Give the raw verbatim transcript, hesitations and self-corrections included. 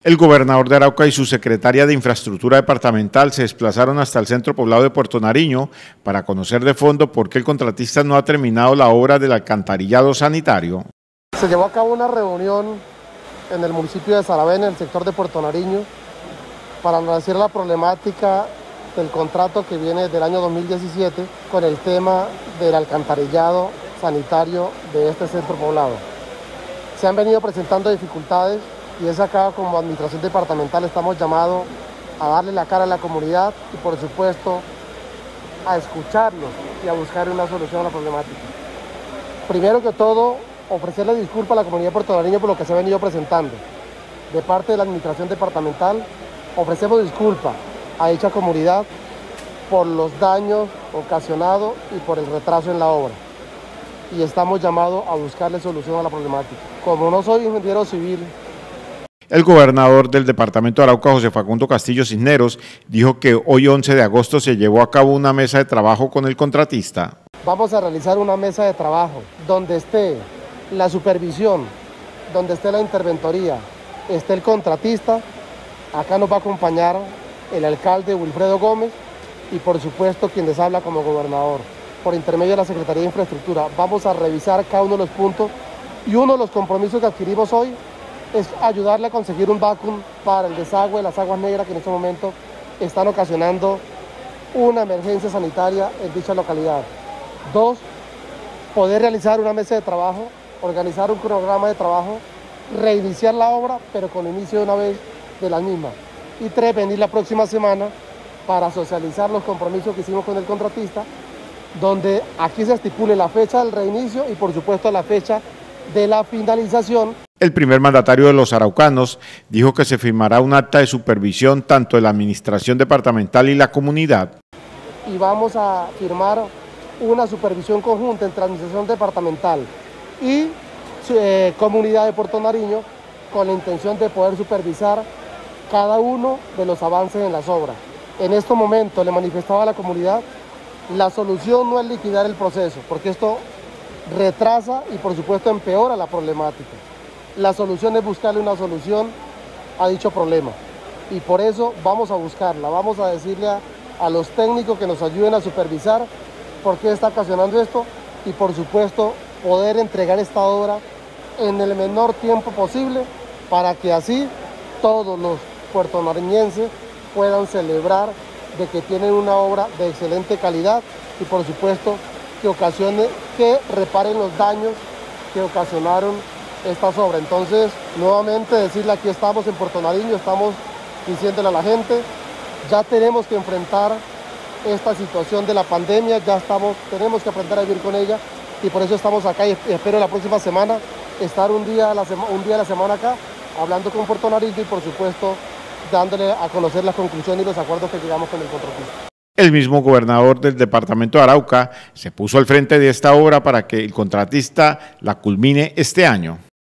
El gobernador de Arauca y su secretaria de Infraestructura Departamental se desplazaron hasta el centro poblado de Puerto Nariño para conocer de fondo por qué el contratista no ha terminado la obra del alcantarillado sanitario. Se llevó a cabo una reunión en el municipio de Saravena, en el sector de Puerto Nariño, para analizar la problemática del contrato que viene del año dos mil diecisiete con el tema del alcantarillado sanitario de este centro poblado. Se han venido presentando dificultades y es acá como administración departamental estamos llamados a darle la cara a la comunidad y por supuesto a escucharlos y a buscar una solución a la problemática. Primero que todo, ofrecerle disculpas a la comunidad de Puerto Nariño por lo que se ha venido presentando. De parte de la administración departamental, ofrecemos disculpas a dicha comunidad por los daños ocasionados y por el retraso en la obra. Y estamos llamados a buscarle solución a la problemática. Como no soy ingeniero civil, el gobernador del departamento de Arauca, José Facundo Castillo Cisneros, dijo que hoy once de agosto se llevó a cabo una mesa de trabajo con el contratista. Vamos a realizar una mesa de trabajo donde esté la supervisión, donde esté la interventoría, esté el contratista. Acá nos va a acompañar el alcalde Wilfredo Gómez y por supuesto quien les habla como gobernador, por intermedio de la Secretaría de Infraestructura. Vamos a revisar cada uno de los puntos y uno de los compromisos que adquirimos hoy es ayudarle a conseguir un vacuum para el desagüe de las aguas negras que en este momento están ocasionando una emergencia sanitaria en dicha localidad. Dos, poder realizar una mesa de trabajo, organizar un cronograma de trabajo, reiniciar la obra, pero con inicio de una vez de la misma. Y tres, venir la próxima semana para socializar los compromisos que hicimos con el contratista, donde aquí se estipule la fecha del reinicio y por supuesto la fecha de la finalización. El primer mandatario de los araucanos dijo que se firmará un acta de supervisión tanto de la administración departamental y la comunidad. Y vamos a firmar una supervisión conjunta entre administración departamental y eh, comunidad de Puerto Nariño con la intención de poder supervisar cada uno de los avances en las obras. En este momento le manifestaba a la comunidad, la solución no es liquidar el proceso, porque esto retrasa y por supuesto empeora la problemática. La solución es buscarle una solución a dicho problema y por eso vamos a buscarla, vamos a decirle a, a los técnicos que nos ayuden a supervisar por qué está ocasionando esto y por supuesto poder entregar esta obra en el menor tiempo posible para que así todos los puertonariñenses puedan celebrar de que tienen una obra de excelente calidad y por supuesto que ocasione, que reparen los daños que ocasionaron estas obras. Entonces, nuevamente decirle, aquí estamos en Puerto Nariño, estamos diciéndole a la gente, ya tenemos que enfrentar esta situación de la pandemia, ya estamos, tenemos que aprender a vivir con ella y por eso estamos acá y espero la próxima semana estar un día a la, sema, un día a la semana acá, hablando con Puerto Nariño y por supuesto dándole a conocer las conclusiones y los acuerdos que llegamos con el contratista. El mismo gobernador del departamento de Arauca se puso al frente de esta obra para que el contratista la culmine este año.